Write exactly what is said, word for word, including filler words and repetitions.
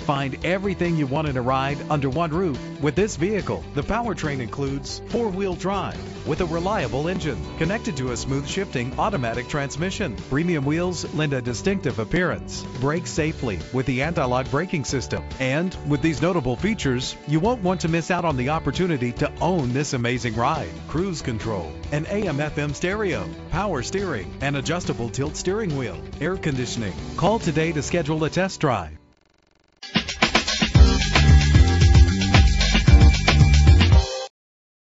Find everything you want in a ride under one roof with this vehicle. The powertrain includes four-wheel drive with a reliable engine connected to a smooth shifting automatic transmission. Premium wheels lend a distinctive appearance. Brake safely with the anti-lock braking system. And with these notable features, you won't want to miss out on the opportunity to own this amazing ride. Cruise control, an A M F M stereo, power steering, and adjustable tilt steering wheel, air conditioning. Call today to schedule a test drive.